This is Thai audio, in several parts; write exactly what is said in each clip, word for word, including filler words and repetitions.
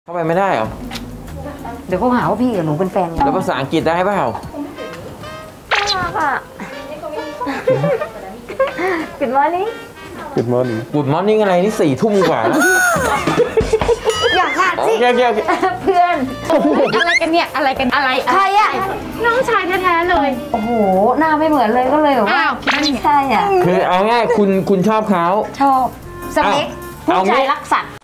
เข้าไปไม่ได้เหรอเดี๋ยวเขาหาว่าพี่กับหนูเป็นแฟนกันแล้วภาษาอังกฤษได้เปล่าน่ารักอ่ะ Good morning Good morning Good morning อะไรนี่สี่ทุ่มกว่าแล้วอย่าขาดสิเพื่อนอะไรกันเนี่ยอะไรกันอะไรใครอ่ะน้องชายแท้ๆเลยโอ้โหหน้าไม่เหมือนเลยก็เลยอ้าวไม่ใช่อ่ะคือเอาง่ายคุณคุณชอบเขาชอบสเปคผู้ชายรักสัตว์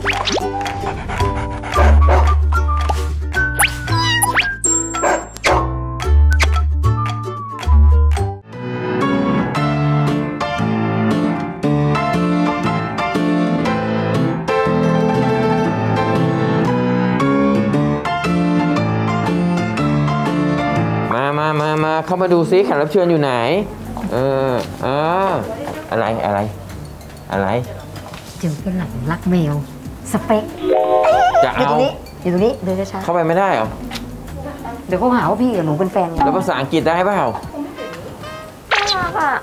มามามาเข้ามาดูซิแขกรับเชิญอยู่ไหนเออเอออะไรอะไรอะไรเจอเป็นหลังรักแมวสเปคจะเอาอยู่ตรงนี้เดินช้าเข้าไปไม่ได้เหรอเดี๋ยวเขาหาว่าพี่กับหนูเป็นแฟนกันแล้วภาษาอังกฤษได้เปล่าน่ารักอ่ะ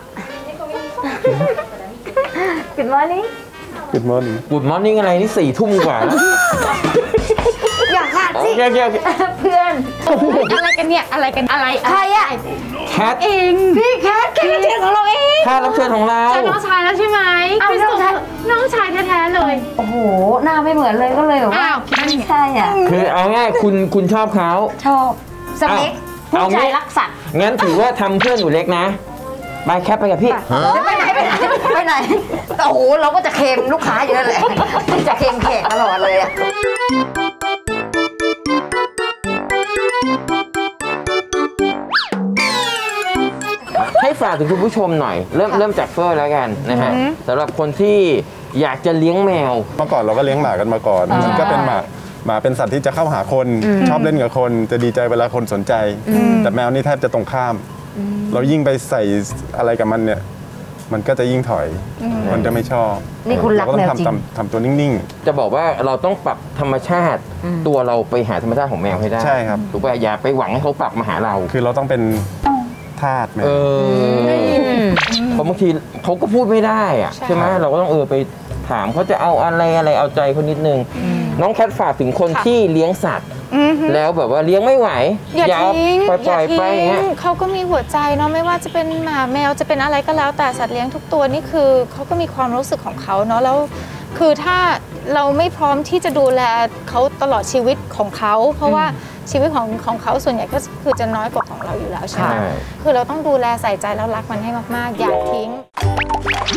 Good morning Good morning Good morning อะไรนี่สี่ทุ่มกว่าแล้วอย่าขาดสิเพื่อนอะไรกันเนี่ยอะไรกันอะไรใครอ่ะแคทเองพี่แคทแคทรับเชิญของเราเองแคทรับเชิญของเราใช่น้องชายแล้วใช่ไหมพี่น้องชายน้องชายแท้ๆเลยโอ้โหหน้าไม่เหมือนเลยก็เลยอ้าวไม่ใช่อ่ะคือเอาง่ายคุณคุณชอบเขาชอบสเปคผู้ชายรักสัตว์งั้นถือว่าทำเพื่อนหนูเล็กนะไปแคปไปกับพี่ไปไหนไปไหนไปไหนโอ้โหเราก็จะเค็มลูกค้าอยู่นั่นแหละจะเค็มแขกตลอดเลยอะให้ฝากถึงคุณผู้ชมหน่อยเริ่มเริ่มจากเฟอร์แล้วกันนะฮะสำหรับคนที่อยากจะเลี้ยงแมวเมื่อก่อนเราก็เลี้ยงหมากันมาก่อนมันก็เป็นหมาหมาเป็นสัตว์ที่จะเข้าหาคนชอบเล่นกับคนจะดีใจเวลาคนสนใจแต่แมวนี่แทบจะตรงข้ามเรายิ่งไปใส่อะไรกับมันเนี่ยมันก็จะยิ่งถอยมันจะไม่ชอบนี่คุณรักแมวจริงทำตัวนิ่งๆจะบอกว่าเราต้องปรับธรรมชาติตัวเราไปหาธรรมชาติของแมวให้ได้ใช่ครับถูกป่ะอย่าไปหวังให้เขาปรับมาหาเราคือเราต้องเป็นทาสแมวเพราะบางทีเขาก็พูดไม่ได้อะใช่ไหมเราก็ต้องเออไปถามเขาจะเอาอะไรอะไรเอาใจเขานิดนึงน้องแคทฝากถึงคนที่เลี้ยงสัตว์แล้วแบบว่าเลี้ยงไม่ไหวอย่าทิ้งปล่อยไปอย่างเงี้ยเขาก็มีหัวใจเนาะไม่ว่าจะเป็นหมาแมวจะเป็นอะไรก็แล้วแต่สัตว์เลี้ยงทุกตัวนี่คือเขาก็มีความรู้สึกของเขาเนาะแล้วคือถ้าเราไม่พร้อมที่จะดูแลเขาตลอดชีวิตของเขาเพราะว่าชีวิตของของเขาส่วนใหญ่ก็คือจะน้อยกว่าของเราอยู่แล้วใช่ไหมคือเราต้องดูแลใส่ใจแล้วรักมันให้มากๆอย่าทิ้ง